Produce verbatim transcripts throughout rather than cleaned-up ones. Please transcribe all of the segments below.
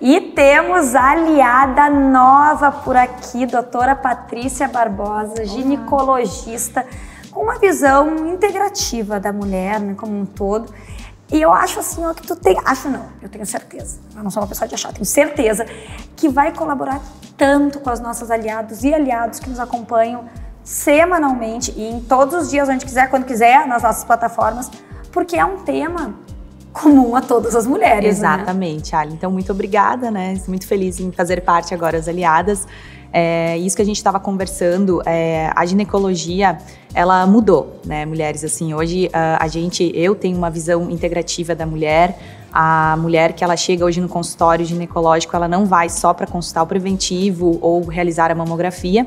E temos a aliada nova por aqui, doutora Patrícia Barbosa, ginecologista, com uma visão integrativa da mulher, né, como um todo. E eu acho assim, ó, que tu tem... Acho não, eu tenho certeza. Eu não sou uma pessoa de achar, tenho certeza que vai colaborar tanto com as nossas aliadas e aliados que nos acompanham semanalmente e em todos os dias, onde quiser, quando quiser, nas nossas plataformas, porque é um tema comum a todas as mulheres. Exatamente, né? Ali. Então, muito obrigada, né? Estou muito feliz em fazer parte agora das aliadas. É, isso que a gente estava conversando, é, a ginecologia, ela mudou, né, mulheres? Assim, hoje a, a gente, eu tenho uma visão integrativa da mulher. A mulher que ela chega hoje no consultório ginecológico, ela não vai só para consultar o preventivo ou realizar a mamografia.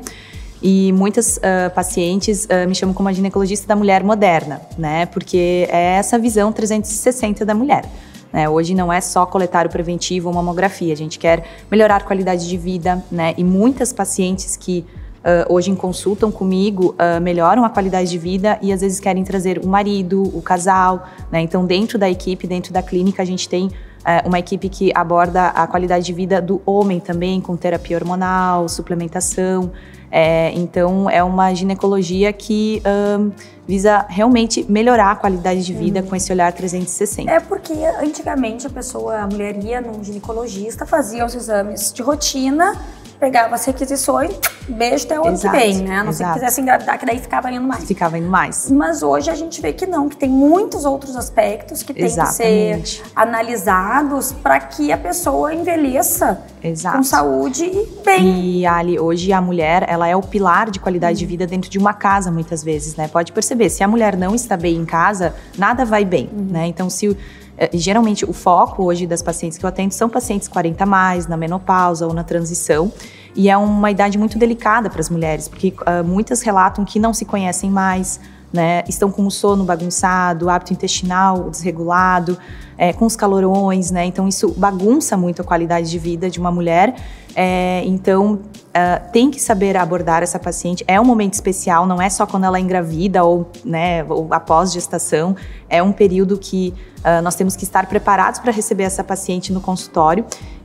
E muitas uh, pacientes uh, me chamam como a ginecologista da mulher moderna, né? Porque é essa visão trezentos e sessenta da mulher. Né? Hoje não é só coletar o preventivo ou mamografia, a gente quer melhorar a qualidade de vida, né? E muitas pacientes que uh, hoje consultam comigo uh, melhoram a qualidade de vida e às vezes querem trazer o marido, o casal, né? Então dentro da equipe, dentro da clínica, a gente tem uh, uma equipe que aborda a qualidade de vida do homem também, com terapia hormonal, suplementação. É, então é uma ginecologia que um, visa realmente melhorar a qualidade de vida uhum. com esse olhar trezentos e sessenta. É porque antigamente a pessoa, a mulher ia num ginecologista, fazia os exames de rotina, pegava as requisições, beijo até o ano que vem, né? A não ser que quisesse engravidar, que daí ficava indo mais. Ficava indo mais. Mas hoje a gente vê que não, que tem muitos outros aspectos que têm que ser analisados para que a pessoa envelheça Exato. com saúde e bem. E, Ali, hoje a mulher, ela é o pilar de qualidade uhum. de vida dentro de uma casa, muitas vezes, né? Pode perceber, se a mulher não está bem em casa, nada vai bem, uhum. né? Então, se... Geralmente o foco hoje das pacientes que eu atendo são pacientes quarenta a mais, na menopausa ou na transição. E é uma idade muito delicada para as mulheres, porque uh, muitas relatam que não se conhecem mais, né? Estão com o sono bagunçado, hábito intestinal desregulado, é, com os calorões, né? Então isso bagunça muito a qualidade de vida de uma mulher. É, então uh, tem que saber abordar essa paciente. É um momento especial, não é só quando ela é engravida ou, né, ou após gestação. É um período que uh, nós temos que estar preparados para receber essa paciente no consultório.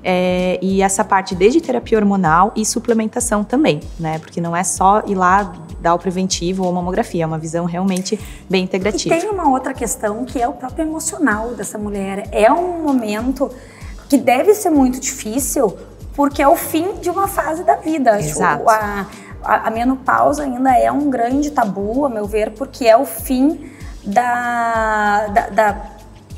É, e essa parte desde terapia hormonal e suplementação também, né? Porque não é só ir lá dar o preventivo ou mamografia, é uma visão realmente bem integrativa. E tem uma outra questão que é o próprio emocional dessa mulher. É um momento que deve ser muito difícil, porque é o fim de uma fase da vida. Exato. A, a, a menopausa ainda é um grande tabu, a meu ver, porque é o fim da... da, da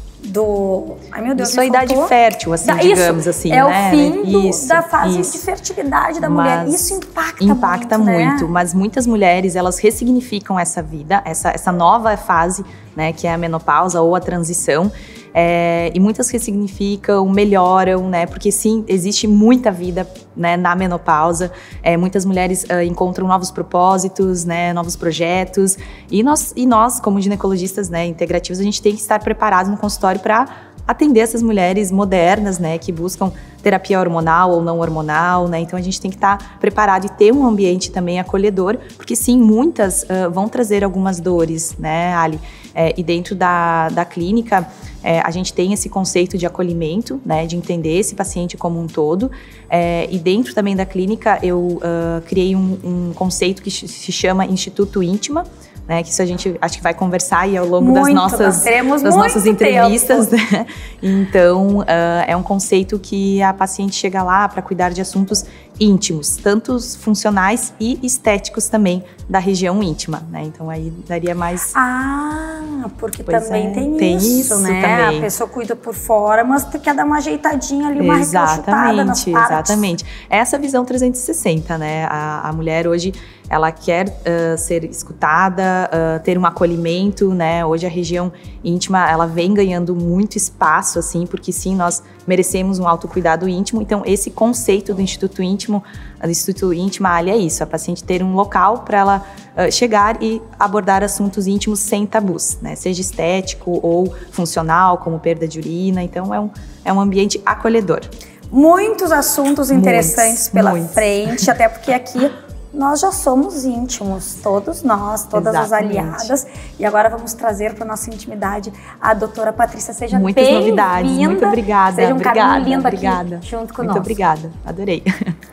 do... Ai, meu Deus, da sua idade fértil, assim, da, digamos isso, assim, é né? o fim do, isso, da fase isso. de fertilidade da mas mulher. Isso impacta, impacta muito, muito, né? Mas muitas mulheres, elas ressignificam essa vida, essa, essa nova fase, né, que é a menopausa ou a transição. É, e muitas ressignificam, melhoram, né? Porque sim, existe muita vida, né, na menopausa. É, muitas mulheres uh, encontram novos propósitos, né, novos projetos. E nós, e nós, como ginecologistas, né, integrativos, a gente tem que estar preparados no consultório para atender essas mulheres modernas, né, que buscam terapia hormonal ou não hormonal, né? Então a gente tem que estar preparado e ter um ambiente também acolhedor, porque sim, muitas uh, vão trazer algumas dores, né, Ali? É, e dentro da, da clínica, é, a gente tem esse conceito de acolhimento, né, de entender esse paciente como um todo. É, e dentro também da clínica, eu uh, criei um, um conceito que se chama Instituto Íntima, né, que isso a gente acho que vai conversar aí ao longo muito, das nossas, das nossas entrevistas. Né? Então, uh, é um conceito que a paciente chega lá para cuidar de assuntos íntimos, tanto funcionais e estéticos também da região íntima, né? Então aí daria mais... Ah, porque pois também é, tem, tem isso, isso né? também. A pessoa cuida por fora, mas quer dar uma ajeitadinha ali, uma recalchutada nas partes. Exatamente. Essa visão trezentos e sessenta, né? A, a mulher hoje, ela quer uh, ser escutada, uh, ter um acolhimento, né? Hoje a região íntima, ela vem ganhando muito espaço, assim, porque sim, nós merecemos um autocuidado íntimo. Então, esse conceito do Instituto Íntimo, do Instituto Íntima, Ali, é isso, a paciente ter um local para ela uh, chegar e abordar assuntos íntimos sem tabus, né? Seja estético ou funcional, como perda de urina. Então, é um, é um ambiente acolhedor. Muitos assuntos interessantes muitos, pela muitos. frente, até porque aqui nós já somos íntimos, todos nós, todas Exatamente. as aliadas. E agora vamos trazer para nossa intimidade a doutora Patrícia. Seja Muitas bem-vinda. novidades, muito obrigada. Seja um obrigada, caminho lindo obrigada. aqui junto conosco. Muito obrigada, adorei.